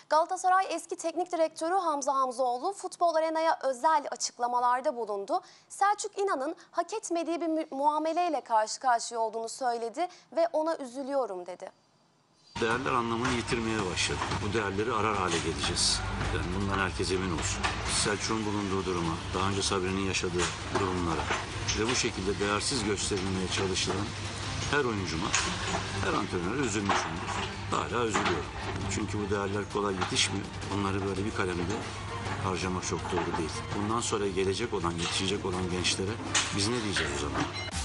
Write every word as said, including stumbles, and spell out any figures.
Galatasaray eski teknik direktörü Hamza Hamzoğlu Futbol Arena'ya özel açıklamalarda bulundu. Selçuk İnan'ın hak etmediği bir mu muameleyle karşı karşıya olduğunu söyledi ve ona üzülüyorum dedi. Değerler anlamını yitirmeye başladı. Bu değerleri arar hale geleceğiz. Yani bundan herkes emin olsun. Selçuk'un bulunduğu duruma, daha önce Sabri'nin yaşadığı durumlara ve bu şekilde değersiz gösterilmeye çalışılan her oyuncuma, her antrenöre üzülmüşümdür. Hala üzülüyorum. Çünkü bu değerler kolay yetişmiyor. Onları böyle bir kalemde harcamak çok doğru değil. Bundan sonra gelecek olan, yetişecek olan gençlere biz ne diyeceğiz o zaman?